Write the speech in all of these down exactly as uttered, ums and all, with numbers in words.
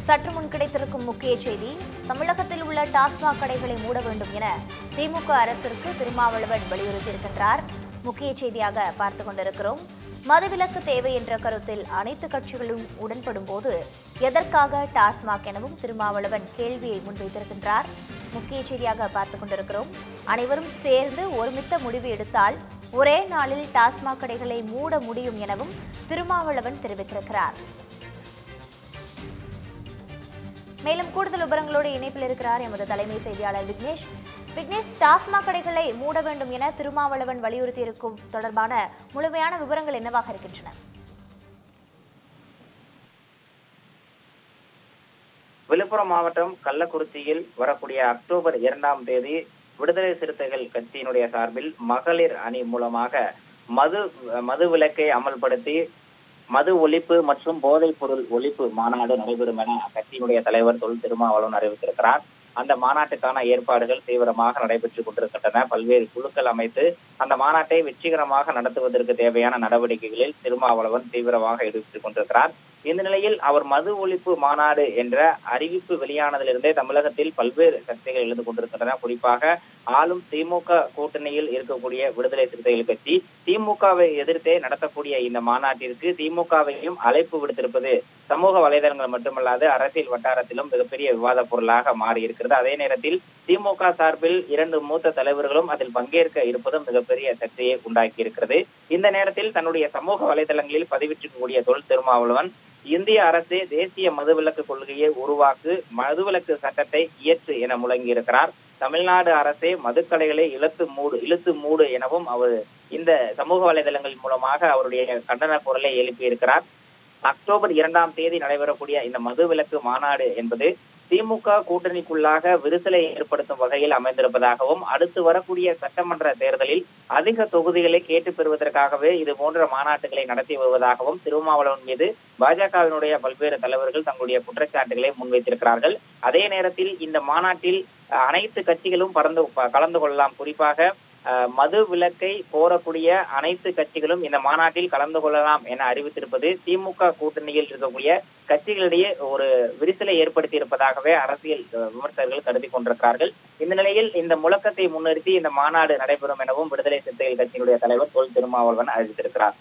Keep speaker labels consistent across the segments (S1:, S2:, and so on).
S1: சற்று முன் கிடைத்திருக்கும் முக்கிய செய்தி, தமிழகத்தில் உள்ள டாஸ்மாக் கடைகளை மூட வேண்டும் என திமுக அரசிற்கு திருமாவளவன் வலியுறுத்தியிருக்கின்றார். முக்கிய செய்தியாக பார்த்துக் கொண்டிருக்கிறோம். மதுவிலக்கு தேவை என்ற கருத்தில் அனைத்து கட்சிகளும் உடன்படும் போது எதற்காக டாஸ்மாக் எனவும் திருமாவளவன் கேள்வியை முன்வைத்திருக்கின்றார். முக்கிய செய்தியாக பார்த்துக் கொண்டிருக்கிறோம். அனைவரும் சேர்ந்து ஒருமித்த முடிவு எடுத்தால் ஒரே நாளில் டாஸ்மாக் கடைகளை மூட முடியும் எனவும் திருமாவளவன் தெரிவித்திருக்கிறார். மேலும் கூடுதல் விவரங்களோடு இணைப்பில் இருக்கிறார் எமது தலைமை செய்தியாளர் விக்னேஷ். விக்னேஷ், டாஸ்மாக் கடைகளை மூட வேண்டும் என திருமாவளவன் வலியுறுத்தியிருக்கும் தொடர்பான முழுமையான விவரங்கள் என்னவாக இருக்கின்றன?
S2: விழுப்புரம் மாவட்டம் கள்ளக்குறிச்சியில் வரக்கூடிய அக்டோபர் இரண்டாம் தேதி விடுதலை சிறுத்தைகள் கட்சியினுடைய சார்பில் மகளிர் அணி மூலமாக மது மது விலக்கை அமல்படுத்தி மது ஒழிப்பு மற்றும் போதைப் பொருள் ஒழிப்பு மாநாடு நடைபெறும் என அக்கட்சியினுடைய தலைவர் தொல் திருமாவளவன் அறிவித்திருக்கிறார். அந்த மாநாட்டுக்கான ஏற்பாடுகள் தீவிரமாக நடைபெற்றுக் கொண்டிருக்கின்றன. பல்வேறு குழுக்கள் அமைத்து அந்த மாநாட்டை வெற்றிகரமாக நடத்துவதற்கு தேவையான நடவடிக்கைகளில் திருமாவளவன் தீவிரமாக ஈடுபட்டுக் கொண்டிருக்கிறார். இந்த நிலையில் அவர் மது ஒழிப்பு மாநாடு என்ற அறிவிப்பு வெளியானதிலிருந்தே தமிழகத்தில் பல்வேறு சர்ச்சைகள் எழுந்து கொண்டிருக்கின்றன. குறிப்பாக ஆளும் திமுக கூட்டணியில் இருக்கக்கூடிய விடுதலை சிறுத்தைகள் கட்சி திமுகவை எதிர்த்தே நடத்தக்கூடிய இந்த மாநாட்டிற்கு திமுகவையும் அழைப்பு விடுத்திருப்பது சமூக வலைதளங்கள் மட்டுமல்லாது அரசியல் வட்டாரத்திலும் மிகப்பெரிய விவாத பொருளாக மாறி இருக்கிறது. அதே நேரத்தில் திமுக சார்பில் இரண்டு மூத்த தலைவர்களும் அதில் பங்கேற்க இருப்பதும் மிகப்பெரிய சர்ச்சையை உண்டாக்கி இருக்கிறது. இந்த நேரத்தில் தன்னுடைய சமூக வலைதளங்களில் பதிவிட்டிருக்கக்கூடிய தொல் திருமாவளவன் இந்திய அரசு தேசிய மதுவிலக்கு கொள்கையை உருவாக்கு, மதுவிலக்கு சட்டத்தை இயற்று என முழங்கியிருக்கிறார். தமிழ்நாடு அரசே மதுக்கடைகளை இழுத்து மூடு இழுத்து மூடு எனவும் அவர் இந்த சமூக வலைதளங்கள் மூலமாக அவருடைய கண்டன குரலை எழுப்பியிருக்கிறார். அக்டோபர் இரண்டாம் தேதி நடைபெறக்கூடிய இந்த மதுவிலக்கு மாநாடு என்பது திமுக கூட்டணிக்குள்ளாக விரிசலை ஏற்படுத்தும் வகையில் அமைந்திருப்பதாகவும் அடுத்து வரக்கூடிய சட்டமன்ற தேர்தலில் அதிக தொகுதிகளை கேட்டு பெறுவதற்காகவே இது போன்ற மாநாட்டுகளை நடத்தி வருவதாகவும் திருமாவளவன் மீது பாஜகவினுடைய பல்வேறு தலைவர்கள் தங்களுடைய குற்றச்சாட்டுகளை முன்வைத்திருக்கிறார்கள். அதே நேரத்தில் இந்த மாநாட்டில் அனைத்து கட்சிகளும் பறந்து கலந்து கொள்ளலாம். குறிப்பாக மது விலக்கை கோரக்கூடிய அனைத்து கட்சிகளும் இந்த மாநாட்டில் கலந்து கொள்ளலாம் என அறிவித்திருப்பது திமுக கூட்டணியில் இருக்கக்கூடிய கட்சிகளிடையே ஒரு விரிசலை ஏற்படுத்தி இருப்பதாகவே அரசியல் விமர்சகர்கள் கருதி கொண்டிருக்கிறார்கள். இந்த நிலையில் இந்த முழக்கத்தை முன்னிறுத்தி இந்த மாநாடு நடைபெறும் எனவும் விடுதலை சிறுத்தைகள் கட்சியினுடைய தலைவர் தொல் திருமாவளவன் அறிவித்திருக்கிறார்.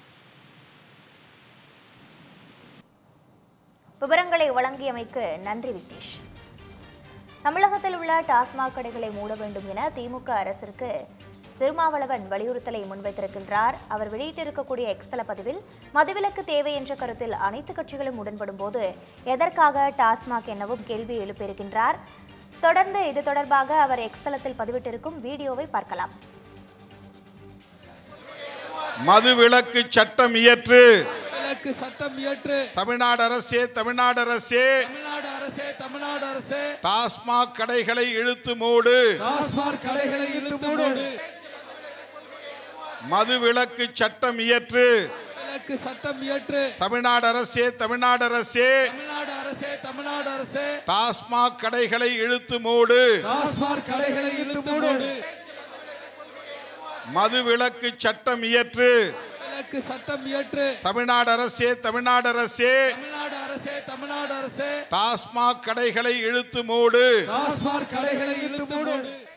S1: விவரங்களை வழங்கியமைக்கு நன்றி விக்னேஷ். தமிழகத்தில் உள்ள டாஸ்மாக் கடைகளை மூட வேண்டும் என திமுக அரசிற்கு திருமாவளவன் வலியுறுத்தலை முன்வைத்திருக்கின்றார். அவர் வெளியிட்டிருக்கக்கூடிய எக்ஸ்தல பதிவில் மதுவிலக்கு தேவை என்ற கருத்தில் அனைத்து கட்சிகளும் உடன்படும் போது எதற்காக டாஸ்மாக் எனவும் கேள்வி எழுப்பியிருக்கின்றார். தொடர்ந்து இது தொடர்பாக அவர் எக்ஸ்தலத்தில் பதிவிட்டிருக்கும் வீடியோவை பார்க்கலாம்.
S3: மதுவிலக்கு சட்டம் இயற்று
S4: சட்டம் இயற்று
S3: தமிழ்நாடு அரசே தமிழ்நாடு அரசே
S4: தமிழ்நாடு அரசே தமிழ்நாடு அரசே
S3: டாஸ்மாக் கடைகளை இழுத்து மூடு
S4: டாஸ்மாக் கடைகளை இழுத்து மூடு
S3: மதுவிலக்கு சட்டம் இயற்று
S4: விலக்கு சட்டம் இயற்று
S3: தமிழ்நாடு அரசே தமிழ்நாடு அரசே
S4: தமிழ்நாடு அரசே தமிழ்நாடு அரசே
S3: டாஸ்மாக் கடைகளை இழுத்து மூடு
S4: டாஸ்மாக் கடைகளை இழுத்து மூடு
S3: மதுவிலக்கு சட்டம் இயற்று
S4: சட்டம் இயற்று
S3: தமிழ்நாடு அரசே தமிழ்நாடு அரசே
S4: தமிழ்நாடு அரசே தமிழ்நாடு அரசே
S3: டாஸ்மாக் கடைகளை இழுத்து மூடு
S4: டாஸ்மாக் கடைகளை இழுத்து மூடு